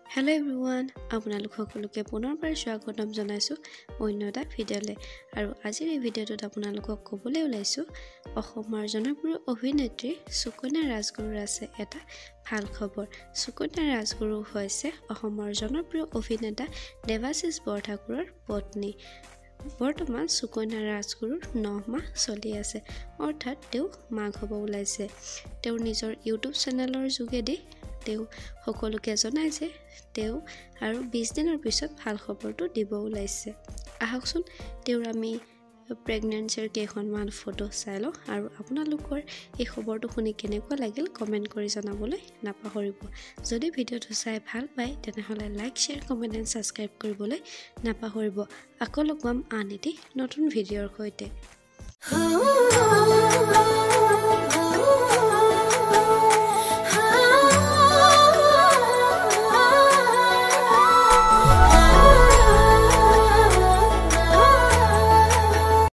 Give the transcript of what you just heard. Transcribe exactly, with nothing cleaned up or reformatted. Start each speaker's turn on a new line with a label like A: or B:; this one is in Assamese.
A: Hello everyone, আপোনালোক সকলোকে পুনৰবাৰ স্বাগতম জনাইছো অন্য এটা ভিডিঅ'লে আৰু আজিৰ এই ভিডিঅ'টোত আপোনালোকক ক'বলৈ ওলাইছো অসমৰ জনপ্ৰিয় অভিনেত্ৰী sukanya rajguruৰ আছে এটা ভাল খবৰ sukanya rajguru হৈছে অসমৰ জনপ্ৰিয় অভিনেতা দেৱাশিস বৰঠাকুৰৰ পত্নী বৰ্তমান sukanya rajguruৰ নহ মাহ চলি আছে অৰ্থাৎ তেওঁ মাক হ'ব ওলাইছে তেওঁৰ নিজৰ ইউটিউব চেনেলৰ যোগেদি তেও সকলোকে জনাই যে তেও আৰু বিশ দিনৰ পিছত ভাল খবৰটো দিব ওলাইছে আহকচোন তেওঁৰ আমি প্ৰেগনেন্সিৰ কেইখনমান ফটো চাই লওঁ আৰু আপোনালোকৰ এই খবৰটো শুনি কেনেকুৱা লাগিল কমেন্ট কৰি জনাবলৈ নাপাহৰিব যদি ভিডিঅ'টো চাই ভাল পায় তেনেহলে like share comment and subscribe কৰিবলৈ নাপাহৰিব আকৌ লগ পাম আন এটি নতুন ভিডিঅ'ৰ সৈতে